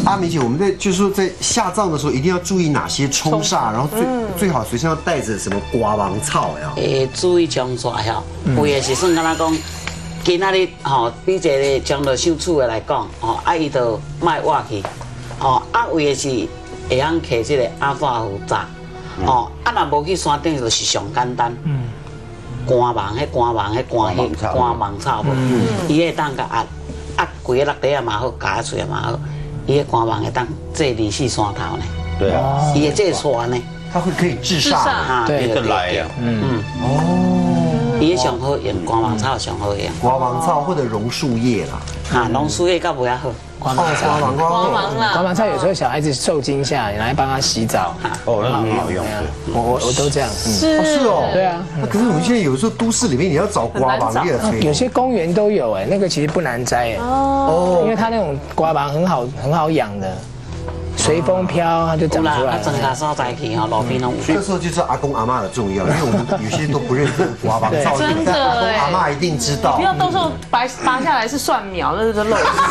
阿美姐，我们就是说在下葬的时候一定要注意哪些冲煞，然后最好随身要带着什么刮王草呀？ 注意冲煞哈，有的是算敢若讲，今仔日吼，比一个将来受厝的来讲，吼，伊就卖挖去，吼，为的是会晓摕这个阿法符扎，吼，若无去山顶就是上简单。官网，迄官网草无，伊会当甲压规个落地啊嘛好，加出来嘛好，伊个官网会当坐24山头呢。 对啊， 伊会这船呢， 它会可以治煞， 对，就来呀。 伊个上好用官网草上好用。 刮王草或者榕树叶啦， 榕树叶较不要好。 刮王草有时候小孩子受惊吓，你来帮他洗澡， 哦，那很好用。 我都这样。 是哦， 对啊。 可是我们现在有时候都市里面你要找刮王叶， 有些公园都有哎，那个其实不难摘哎。哦。因为它那种刮王很好养的。随风飘，它就长出来了。 增加所在去哈，路边拢有。 这时候就知道阿公阿妈的重要，因为我们有些都不认识刮王草， 真的阿公阿妈一定知道。 不要到时候拔下来是蒜苗，那是漏。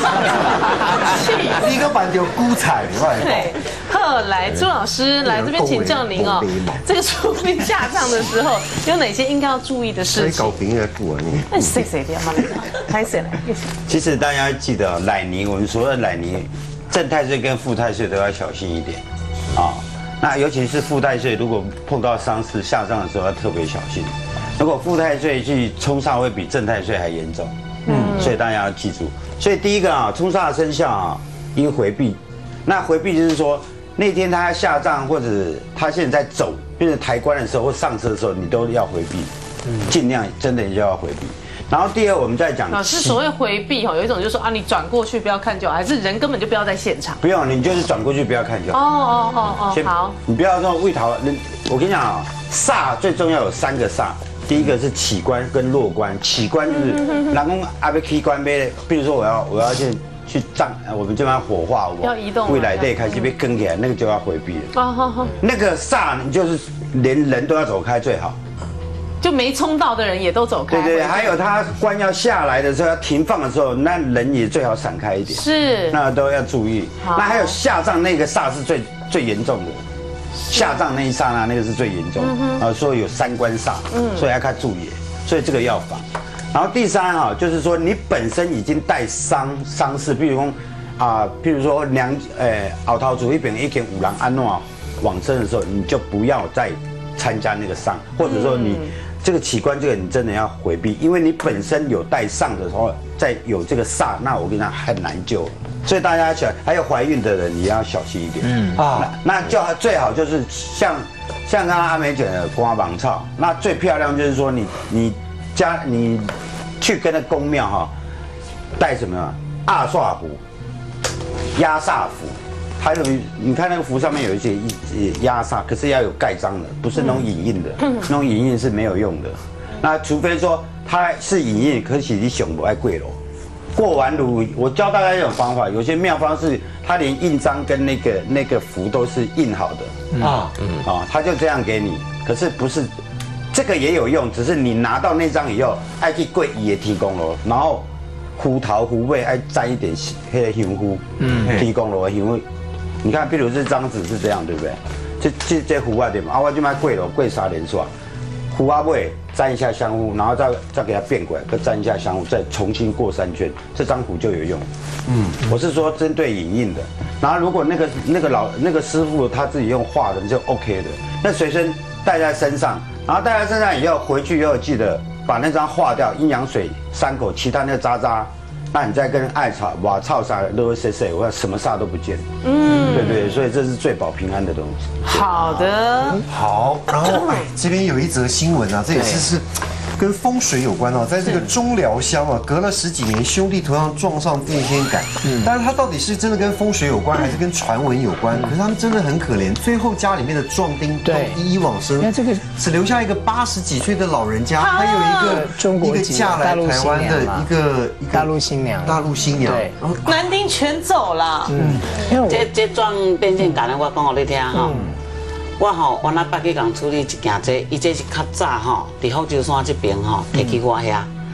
第一个板丢菇彩， 对。后来朱老师来这边请教您哦，这个出殡下葬的时候有哪些应该要注意的事情？ 搞别人不啊你？ 那谁的呀？妈妈，开谁来？ 其实大家记得奶泥，我们所谓的奶泥。正太岁跟副太岁都要小心一点，啊，那尤其是副太岁，如果碰到丧事下葬的时候要特别小心。如果副太岁去冲煞会比正太岁还严重，所以大家要记住。所以第一个啊，冲煞的生肖啊，应回避。那回避就是说，那天他下葬或者他现在在走，就是抬棺的时候或上车的时候，你都要回避，尽量真的就要回避。然后第二，我们再讲， 老师所谓回避哈，有一种就是说啊，你转过去不要看就好，还是人根本就不要在现场？ 不用，你就是转过去不要看就好。 好。 你不要说为逃，我跟你讲啊，煞最重要有3个煞，第一个是起棺跟落棺。起棺就是人讲阿要起棺呗，比如说我要去葬，我们这边火化， 要移动， 未来得开始被跟起来，那个就要回避了。那个煞你就是连人都要走开最好。 就没冲到的人也都走开。 对，还有他棺要下来的时候，要停放的时候，那人也最好闪开一点。 是， 那都要注意。那还有下葬那个煞是最严重的，下葬那一刹那那个是最严重的。所以有3官煞，所以要看注意，所以这个要防。然后第3哈，就是说你本身已经带丧事，比如说譬如说后头组一边已经有人安怎往生的时候，你就不要再参加那个丧，或者说你。这个起棺，这个你真的要回避，因为你本身有带上的时候，再有这个煞，那我跟你讲很难救。所以大家还有怀孕的人也要小心一点。那就最好就是像刚刚阿美讲的刮王草，那最漂亮就是说你去跟那公庙哈，带什么阿刷符、压煞符。还有，你看那个符上面有一些压煞，可是要有盖章的，不是那种影印的，那种影印是没有用的。那除非说它是影印，可是你想不爱跪了。过完炉，我教大家一种方法，有些妙方是它连印章跟那个符都是印好的他就这样给你，可是不是这个也有用，只是你拿到那张以后，爱去跪也提供了，然后符头符尾爱沾一点那个香菇，提供了香。你看，比如这张纸是这样，对不对？这符啊对嘛？我就买跪了，跪3连刷，符啊尾沾一下香菇，然后再给它变过来，再沾一下香菇，再重新过3圈，这张符就有用。我是说针对影印的。然后如果那个师傅他自己用画的就 OK 的，那随身带在身上，然后带在身上以后回去以后记得把那张化掉，阴阳水3口，其他那个渣。那你再跟艾草、瓦草啥都会谁，我什么煞都不见。对不对？所以这是最保平安的东西。 好的， 好。然后这边有一则新闻啊，这也是跟风水有关哦，在这个中寮乡啊，隔了10几年，兄弟头上撞上电线杆。但是它到底是真的跟风水有关，还是跟传闻有关？可是他们真的很可怜，最后家里面的壮丁都一一往生。 那这个只留下一个80几岁的老人家，还有一个嫁来台湾的一个大陆新娘。 对， 男丁全走了。 这撞电线杆的，我讲给你听哈。我吼，原来捌去共处理一件伊这是较早吼，伫福州山这边吼，摕去我遐。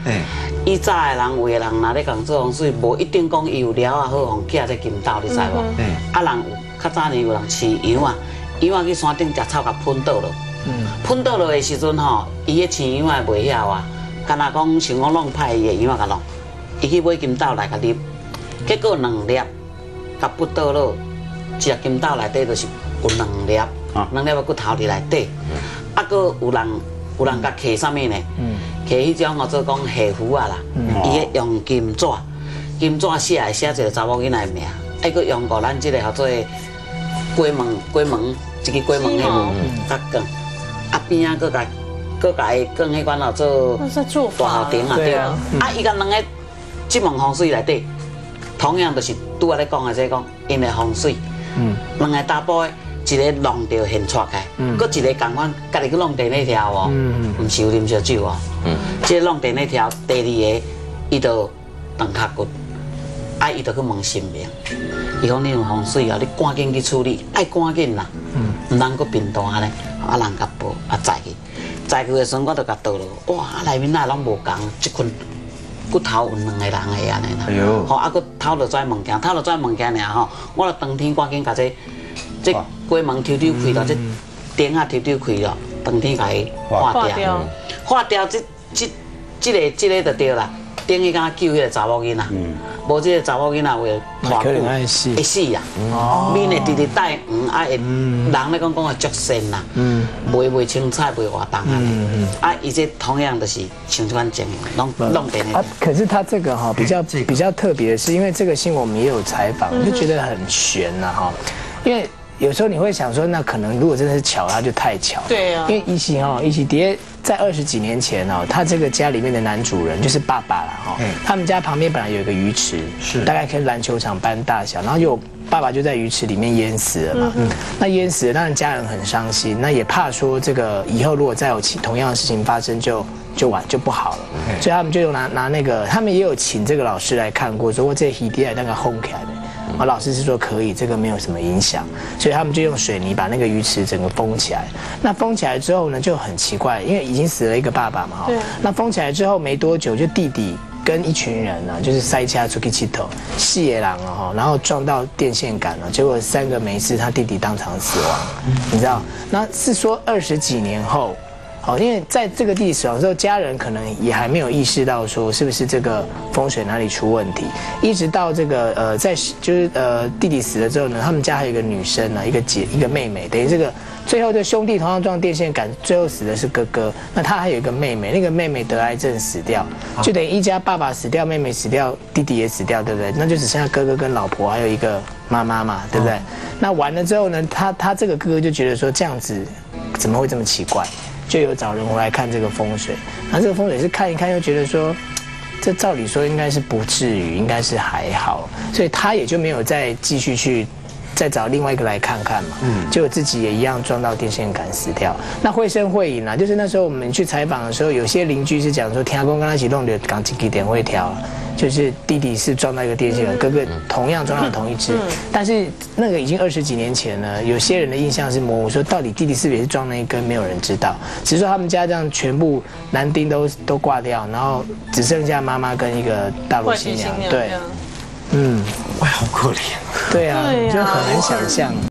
以早的人有的人若咧讲做风水，无一定讲伊有了啊好，互寄这金斗，你知无？啊人有较早年有人饲羊啊，羊啊去山顶食草，甲喷倒落。喷倒落的时阵吼，伊个饲羊啊袂晓啊，干那讲想讲弄歹伊的羊啊甲弄，伊去买金斗来甲入，结果2粒，甲不倒落，一个金斗内底就是有2粒，2粒的骨头伫内底，啊个有人甲刻啥物呢？刻迄种叫做讲下符啊啦，伊个用金纸写一个查某囡仔的名，还佫用过咱即个叫做鬼门，一个鬼门的门甲讲，啊边啊佫甲伊讲迄款叫做大号顶啊对啊，伊甲2个即门风水内底，同样就是拄仔咧讲的，即讲因的风水，2个查甫的。一个弄掉现出来，佮一个共款，家己去弄电那条哦，唔是有啉烧酒哦，即个弄电那条，第2个伊就断脚骨，啊伊就去问神明，伊讲你有风水啊，你赶紧去处理，爱赶紧啦，唔通佮变大咧，啊人甲报啊载去的时阵我就甲倒落，哇内面哪拢无共，一群骨头有2个人的安尼啦，吼啊佮偷落跩物件尔吼，我就当天赶紧甲这鬼门抽开了，这顶啊抽开了，当天甲伊化掉，这个就对啦。顶去敢救迄个查某囡仔，无这个查某囡仔会拖久会死啊，面会直带黄，啊会人咧讲会足仙啦，袂青菜袂活动啊，伊这同样就是像这款情形，弄电的。 可是他这个哈比较特别的是，因为这个新闻我们也有采访，就觉得很悬呐哈，因为。有时候你会想说，那可能如果真的是巧，他就太巧。 对啊。 因为一起爹在20几年前哦，他这个家里面的男主人就是爸爸啦哈。他们家旁边本来有一个鱼池，是大概跟篮球场般大小，然后爸爸就在鱼池里面淹死了嘛。那淹死了，当然家人很伤心，那也怕说这个以后如果再有同样的事情发生就不好了。所以他们就拿那个，他们也有请这个老师来看过，说这鱼爹那个烘起来的。老师是说可以，这个没有什么影响，所以他们就用水泥把那个鱼池整个封起来。那封起来之后呢，就很奇怪，因为已经死了一个爸爸嘛，哈。那封起来之后没多久，就弟弟跟一群人呢，就是塞车出去乞头，四个人了哈，然后撞到电线杆了，结果3个没事，他弟弟当场死亡，你知道？那是说20几年后。好，因为在这个弟弟死亡之后，家人可能也还没有意识到说是不是这个风水哪里出问题，一直到这个弟弟死了之后呢，他们家还有一个女生呢，一个妹妹，等于这个最后这兄弟同样撞电线杆，最后死的是哥哥，那他还有一个妹妹，那个妹妹得癌症死掉，就等于一家爸爸死掉，妹妹死掉，弟弟也死掉，对不对？那就只剩下哥哥跟老婆还有一个妈妈嘛，对不对？那完了之后呢，他这个哥哥就觉得说这样子怎么会这么奇怪？就有找人回来看这个风水，然后这个风水是看一看，又觉得说，这照理说应该是不至于，应该是还好，所以他也就没有再继续去再找另外一个来看看嘛。结果自己也一样撞到电线杆死掉。那绘声绘影啊，就是那时候我们去采访的时候，有些邻居是讲说，天公跟他一起弄的钢筋点会调。就是弟弟是撞到一个电线杆，哥哥同样撞到同一只，但是那个已经20几年前了，有些人的印象是模糊，说到底弟弟是不是也是撞那一根，没有人知道，只是说他们家这样全部男丁都挂掉，然后只剩下妈妈跟一个大陆新娘，对， 哇，好可怜， 对啊，就很难想象。